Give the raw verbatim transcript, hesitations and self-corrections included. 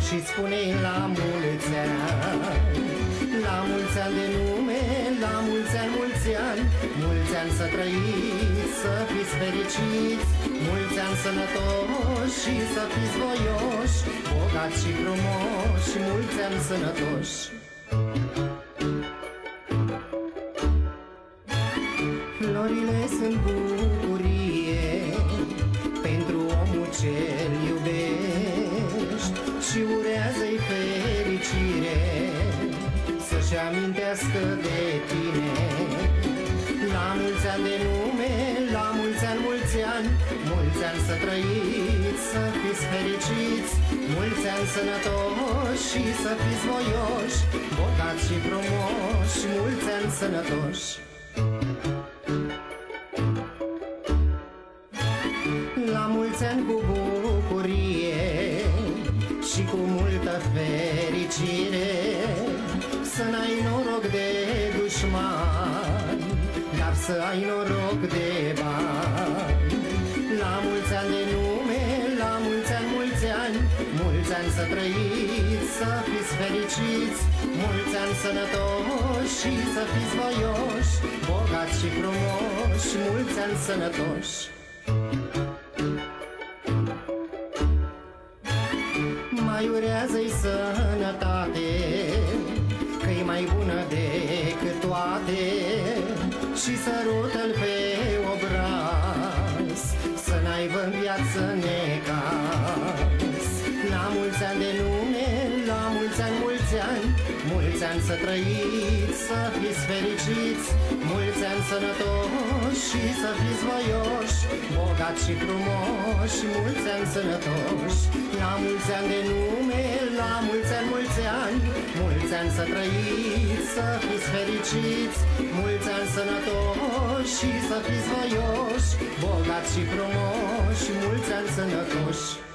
și spune-i la mulți ani. La mulți ani de nume, la mulți ani, mulți ani, mulți ani să trăiți, să fiți fericiți, mulți ani sănătoși și să fiți voioși, bogați și frumoși, mulți ani sănătoși. Florile sunt bucurie pentru omul ce-l iubești și urează-i fericire să-și amintească de tine. La mulți ani de nume, la mulți ani, mulți ani, mulți ani să trăiți, să fiți fericiți, mulți ani sănătoși și să fiți voioși, bogați și frumoși, mulți ani sănătoși. La mulți ani cu bucurie și cu multă fericire, să n-ai noroc de dușmani, dar să ai noroc de bani. La mulți ani de nume, la mulți ani, mulți ani, mulți ani să trăiți, să fiți fericiți, mulți ani sănătoși și să fiți voioși, bogați și frumoși, mulți ani sănătoși. Mai urează-i sănătate, că-i mai bună decât toate, și sărută-l pe obraz, să n-aibă în viață necaz. La mulți ani de nume, la mulți ani, mulți ani, mulți ani să trăiți, să fiți fericiți, mulți ani sănătoși și să fiți voioși, bogați și frumoși, mulți ani sănătoși. La mulți ani de nume, la mulți ani, mulți ani, mulți ani să trăiți, să fiți fericiți, mulți ani sănătoși și să fiți voioși, bogați și frumoși, mulți ani sănătoși.